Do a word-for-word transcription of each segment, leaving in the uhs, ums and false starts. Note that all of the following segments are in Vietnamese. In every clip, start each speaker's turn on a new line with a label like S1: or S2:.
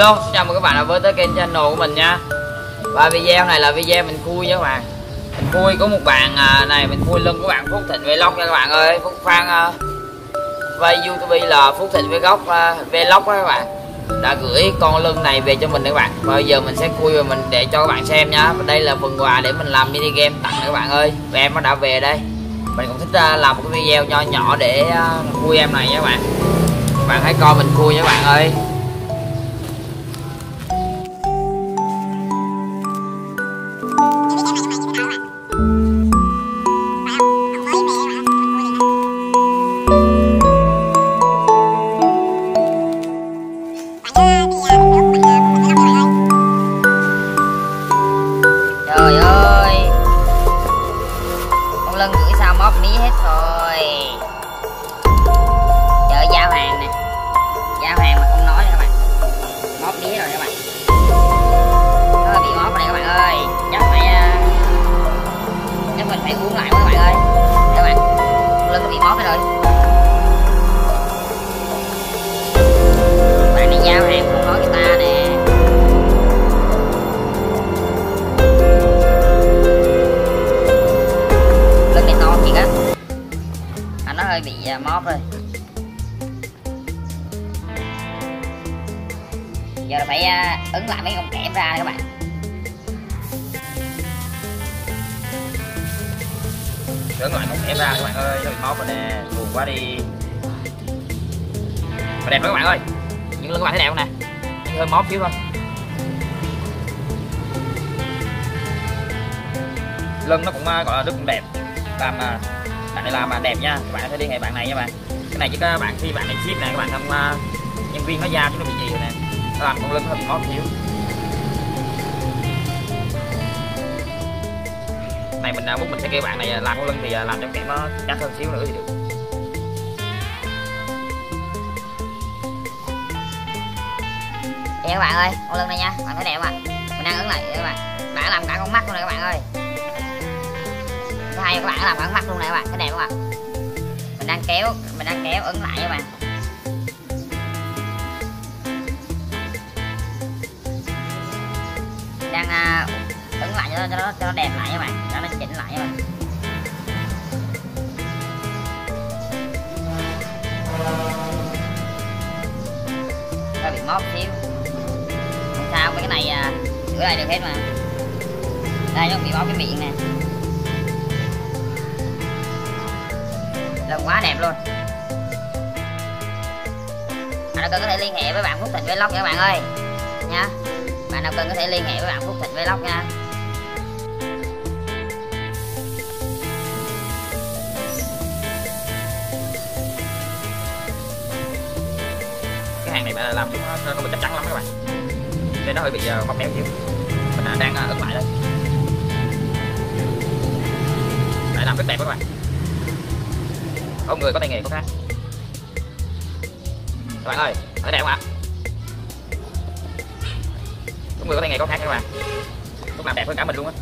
S1: Hello, chào mừng các bạn đã với tới kênh channel của mình nha. Và video này là video mình khui nha các bạn. Mình khui có một bạn à, này mình khui lưng của bạn Phúc Thịnh Vlog nha các bạn ơi. Phúc fan à, và YouTube là Phúc Thịnh Vlog à, Vlog đó các bạn. Đã gửi con lưng này về cho mình các bạn. Và bây giờ mình sẽ khui và mình để cho các bạn xem nha. Và đây là phần quà để mình làm mini game tặng các bạn ơi. Và em nó đã về đây. Mình cũng thích à, làm một cái video nho nhỏ để à, khui em này nha các bạn. Các bạn hãy coi mình khui nha các bạn ơi. Trời ơi, con lân gửi sao móp mí hết rồi. Chờ giao hàng nè, giao hàng mà không nói nha các bạn, móp mí rồi các bạn. Nó bị móp này các bạn ơi, chắc phải chắc mình phải uống lại quá các bạn ơi. Các bạn, con lân nó bị móp hết rồi. Bạn này giao hàng không nói người ta nè. Nó hơi bị móp rồi. Giờ là phải ấn lại mấy con kẽm ra các bạn. Ấn lại con kẽm ra các bạn ơi, nó bị móp rồi nè, buồn quá đi. Mà đẹp đó các bạn ơi, những lưng các bạn thấy đẹp không nè, hơi móp xíu thôi. Lưng nó cũng gọi là rất cũng đẹp, làm bạn này làm mà đẹp nha, các bạn có thể liên hệ bạn này nha bạn. Cái này chứ các bạn khi bạn này ship này các bạn không uh, nhân viên nó giao chứ nó bị gì rồi nè, nó làm con lưng nó bị móp xíu. Này mình muốn mình sẽ kêu bạn này làm con lưng thì làm cho kẽm nó chắc hơn xíu nữa thì được. Đây các bạn ơi, con lưng này nha, bạn thấy đẹp không ạ? Mình đang ấn lại các bạn, bạn làm cả con mắt luôn này các bạn ơi. Hay các bạn làm cả mắt luôn này các bạn, thấy đẹp không ạ? Mình đang kéo, mình đang kéo ấn lại các bạn. Đang uh, ấn lại cho, cho nó cho nó đẹp lại các bạn, cho nó chỉnh lại các bạn. Nó bị móp xíu. Không sao, mấy cái này uh, sửa lại được hết mà. Đây nó bị móp cái miệng nè. Là quá đẹp luôn. Bạn nào cần có thể liên hệ với bạn Phúc Thịnh Vlog nha các bạn ơi nha. Bạn nào cần có thể liên hệ với bạn Phúc Thịnh Vlog nha. Cái hàng này bạn làm chúng nó không bị chắc chắn lắm các bạn, nên nó hơi bị bóp méo xíu. Mình đang ấn lại đây để làm rất đẹp các bạn. Có người có tay nghề có khác. Các bạn ơi, thấy đẹp không ạ? Có người có tay nghề có khác các bạn. Lúc làm đẹp hơn cả mình luôn á.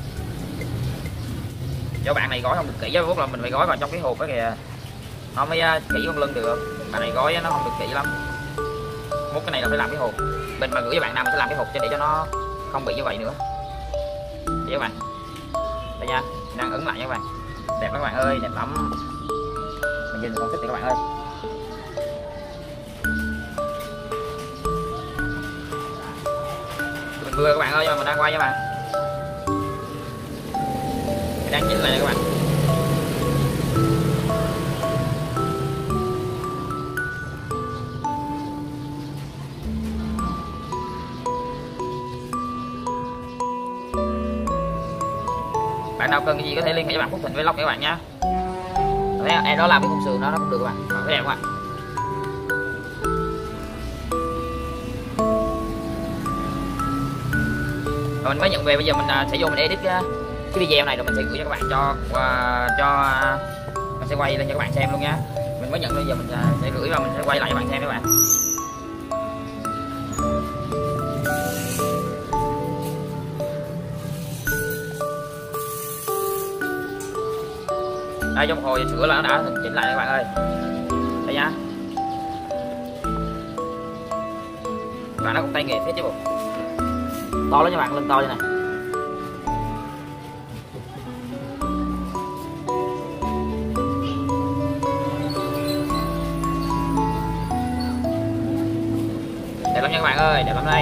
S1: Do bạn này gói không được kỹ, với là mình phải gói vào trong cái hộp đó kìa. Nó mới kỹ con lưng được. Bạn này gói nó không được kỹ lắm. Mốt cái này là phải làm cái hộp. Mình mà gửi cho bạn nào mình sẽ làm cái hộp cho để cho nó không bị như vậy nữa. Vậy các bạn. Đây nha, đang ấn lại nha các bạn. Đẹp lắm các bạn ơi, đẹp lắm. Mình nhìn còn thích thì các bạn ơi. Mình vừa các bạn ơi, nhưng mà mình đang quay nha bạn. Mình đang chỉnh lại đây các bạn. Bạn nào cần cái gì có thể liên hệ với bạn Phúc Thịnh Vlog các bạn nha. Em đó làm cái khung sườn đó nó cũng được các bạn, thấy đẹp không ạ? Rồi mình mới nhận về, bây giờ mình sẽ vô mình edit cái, cái video này rồi mình sẽ gửi cho các bạn cho uh, cho uh, mình sẽ quay lên cho các bạn xem luôn nha. Mình mới nhận, bây giờ mình uh, sẽ gửi và mình sẽ quay lại cho các bạn xem các bạn. Đây trong hồi sửa là nó đã chỉnh lại các bạn ơi. Đây nha. bạn nó cũng tay nghề phết chứ bộ. To lắm nha bạn, lên to như này. Đẹp lắm nha các bạn ơi, đẹp lắm đây.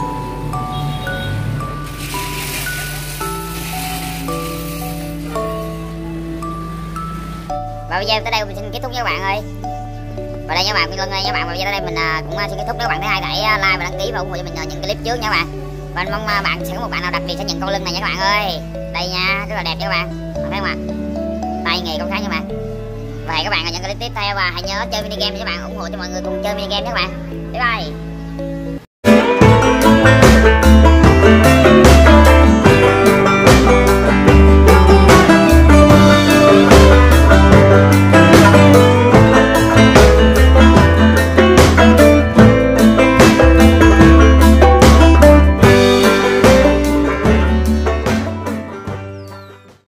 S2: Và video tới đây mình xin kết thúc nha các bạn ơi. Và đây nha các bạn, Minh Luân ơi nha các bạn, và video tới đây mình cũng xin kết thúc. Nếu các bạn thấy hay hãy like và đăng ký và ủng hộ cho mình những clip trước nha các bạn. Và mong bạn sẽ có một bạn nào đặc biệt sẽ nhận con lưng này nha các bạn ơi. Đây nha, rất là đẹp nha các bạn. Thấy không ạ? Tay nghề công khai nha các bạn. Và hẹn các bạn ở những clip tiếp theo, và hãy nhớ chơi mini game nha các bạn, ủng hộ cho mọi người cùng chơi mini game nha các bạn. Bye bye.